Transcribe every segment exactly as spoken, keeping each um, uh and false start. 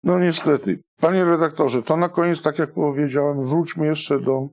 No niestety. Panie redaktorze, to na koniec, tak jak powiedziałem, wróćmy jeszcze do,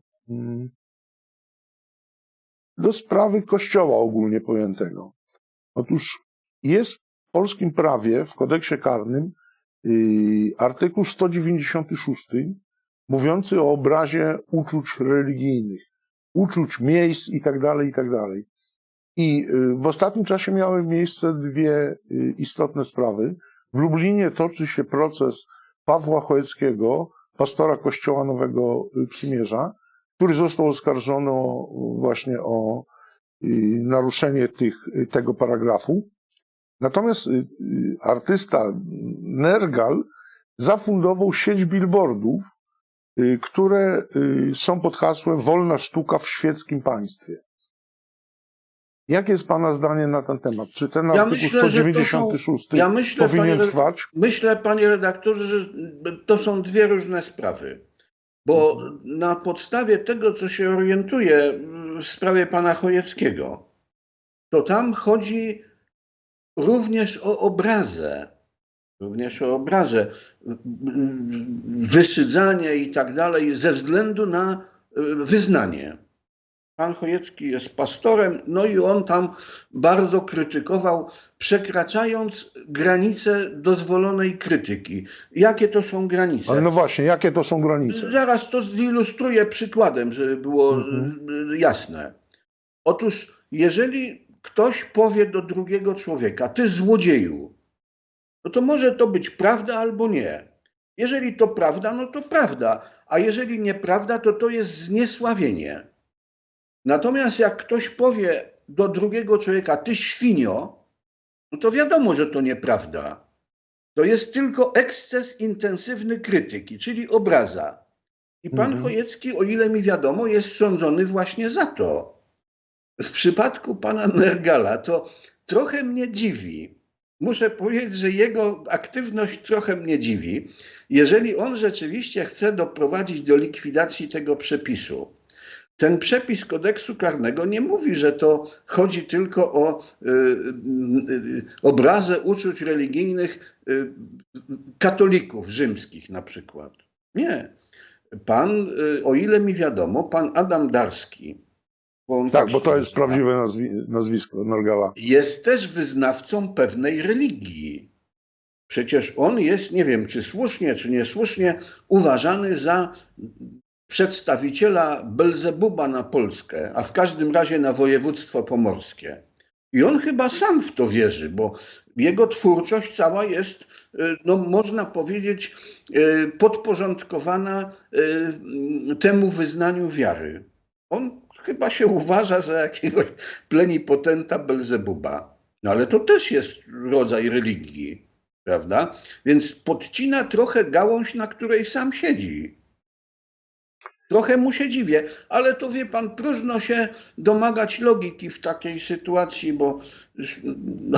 do sprawy Kościoła ogólnie pojętego. Otóż jest w polskim prawie, w kodeksie karnym, yy, artykuł sto dziewięćdziesiąty szósty, mówiący o obrazie uczuć religijnych, uczuć miejsc i tak dalej, i tak dalej. I w ostatnim czasie miały miejsce dwie istotne sprawy. W Lublinie toczy się proces Pawła Chojeckiego, pastora Kościoła Nowego Przymierza, który został oskarżony właśnie o naruszenie tych, tego paragrafu. Natomiast artysta Nergal zafundował sieć billboardów, które są pod hasłem Wolna sztuka w świeckim państwie. Jakie jest Pana zdanie na ten temat? Czy ten ja artykuł myślę, sto dziewięćdziesiąty szósty ja myślę, powinien panie, trwać? Myślę, panie redaktorze, że to są dwie różne sprawy. Bo mhm. na podstawie tego, co się orientuje w sprawie pana Chojeckiego, to tam chodzi również o obrazę. Również o obrazę. Wysydzanie i tak dalej ze względu na wyznanie. Pan Chojecki jest pastorem, no i on tam bardzo krytykował, przekraczając granice dozwolonej krytyki. Jakie to są granice? Ale no właśnie, jakie to są granice? Zaraz to zilustruję przykładem, żeby było mhm. jasne. Otóż, jeżeli ktoś powie do drugiego człowieka, ty złodzieju, no to może to być prawda albo nie. Jeżeli to prawda, no to prawda, a jeżeli nieprawda, to to jest zniesławienie. Natomiast jak ktoś powie do drugiego człowieka, ty świnio, no to wiadomo, że to nieprawda. To jest tylko eksces intensywny krytyki, czyli obraza. I pan mhm. Chojecki, o ile mi wiadomo, jest sądzony właśnie za to. W przypadku pana Nergala to trochę mnie dziwi. Muszę powiedzieć, że jego aktywność trochę mnie dziwi. Jeżeli on rzeczywiście chce doprowadzić do likwidacji tego przepisu, ten przepis kodeksu karnego nie mówi, że to chodzi tylko o y, y, obrazę uczuć religijnych y, katolików rzymskich na przykład. Nie. Pan, y, o ile mi wiadomo, pan Adam Darski. Bo tak, bo to jest prawdziwe nazwi nazwisko Nergala. Jest też wyznawcą pewnej religii. Przecież on jest, nie wiem, czy słusznie, czy niesłusznie, uważany za przedstawiciela Belzebuba na Polskę, a w każdym razie na województwo pomorskie. I on chyba sam w to wierzy, bo jego twórczość cała jest, no można powiedzieć, podporządkowana temu wyznaniu wiary. On chyba się uważa za jakiegoś plenipotenta Belzebuba. No ale to też jest rodzaj religii, prawda? Więc podcina trochę gałąź, na której sam siedzi. Trochę mu się dziwię, ale to wie pan, próżno się domagać logiki w takiej sytuacji, bo... No,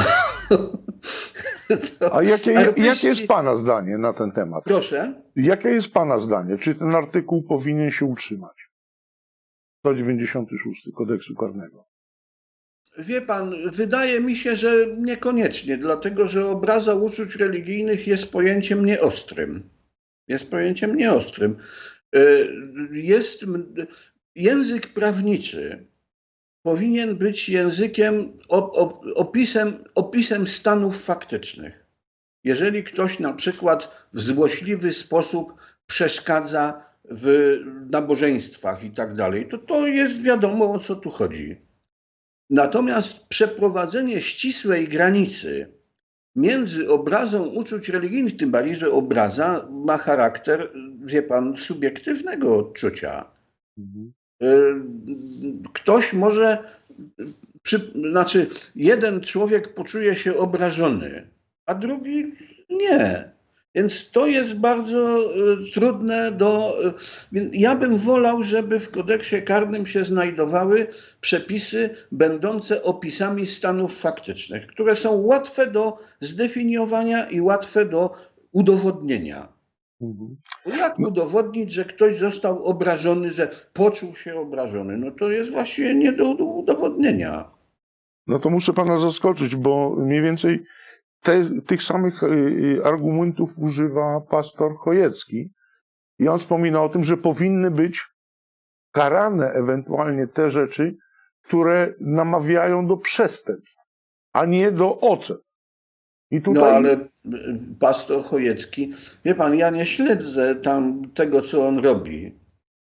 a jakie, artyści... jakie jest pana zdanie na ten temat? Proszę? Jakie jest pana zdanie? Czy ten artykuł powinien się utrzymać? sto dziewięćdziesiąty szósty kodeksu karnego. Wie pan, wydaje mi się, że niekoniecznie, dlatego że obraza uczuć religijnych jest pojęciem nieostrym. Jest pojęciem nieostrym. Jest język prawniczy powinien być językiem, opisem, opisem stanów faktycznych. Jeżeli ktoś na przykład w złośliwy sposób przeszkadza w nabożeństwach i tak dalej, to to jest wiadomo, o co tu chodzi. Natomiast przeprowadzenie ścisłej granicy między obrazą uczuć religijnych, tym bardziej, że obraza ma charakter, wie pan, subiektywnego odczucia. Mhm. Ktoś może, przy, znaczy jeden człowiek poczuje się obrażony, a drugi nie. Więc to jest bardzo trudne do... Ja bym wolał, żeby w kodeksie karnym się znajdowały przepisy będące opisami stanów faktycznych, które są łatwe do zdefiniowania i łatwe do udowodnienia. Mhm. Jak udowodnić, że ktoś został obrażony, że poczuł się obrażony? No to jest właściwie nie do udowodnienia. No to muszę pana zaskoczyć, bo mniej więcej te, tych samych argumentów używa pastor Chojecki i on wspomina o tym, że powinny być karane ewentualnie te rzeczy, które namawiają do przestępstw, a nie do ocen. I tutaj... No ale pastor Chojecki, wie pan, ja nie śledzę tam tego, co on robi,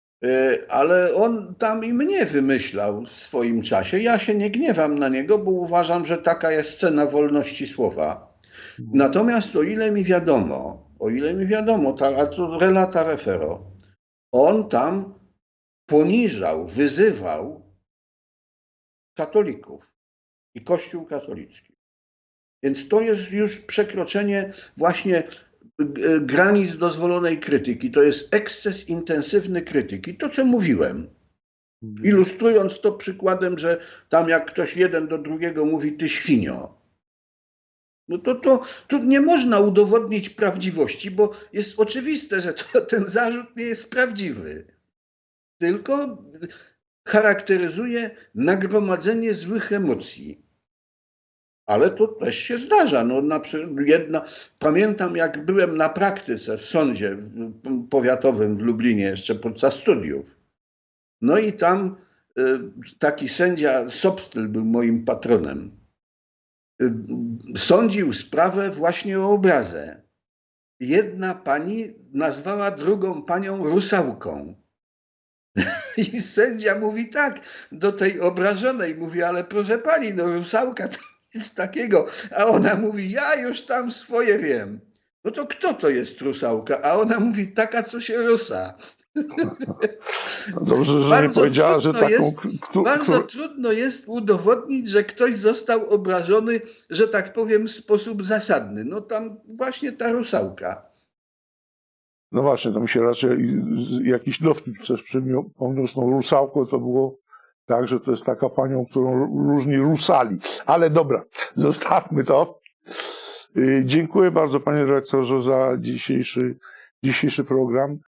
ale on tam i mnie wymyślał w swoim czasie. Ja się nie gniewam na niego, bo uważam, że taka jest cena wolności słowa. Natomiast o ile mi wiadomo, o ile mi wiadomo, a to relata refero, on tam poniżał, wyzywał katolików i Kościół katolicki. Więc to jest już przekroczenie właśnie granic dozwolonej krytyki. To jest eksces intensywny krytyki. To, co mówiłem. Ilustrując to przykładem, że tam jak ktoś jeden do drugiego mówi ty świnio. No to, to, to nie można udowodnić prawdziwości, bo jest oczywiste, że to, ten zarzut nie jest prawdziwy. Tylko charakteryzuje nagromadzenie złych emocji. Ale to też się zdarza. No, na przykład jedna, pamiętam, jak byłem na praktyce w sądzie powiatowym w Lublinie jeszcze podczas studiów. No i tam y, taki sędzia Sobstyl był moim patronem. Y, sądził sprawę właśnie o obrazę. Jedna pani nazwała drugą panią rusałką. I sędzia mówi tak do tej obrażonej, mówi, ale proszę pani, no rusałka to nic takiego. A ona mówi, ja już tam swoje wiem. No to kto to jest rusałka? A ona mówi, taka, co się rusa. No dobrze, że nie powiedziała, że taką... Jest, bardzo trudno jest udowodnić, że ktoś został obrażony, że tak powiem, w sposób zasadny. No tam właśnie ta rusałka. No właśnie, to mi się raczej jakiś dowcip przez przypomniał z tą rusałką, to było tak, że to jest taka panią, którą różni rusali. Ale dobra, zostawmy to. Dziękuję bardzo, panie redaktorze, za dzisiejszy, dzisiejszy program.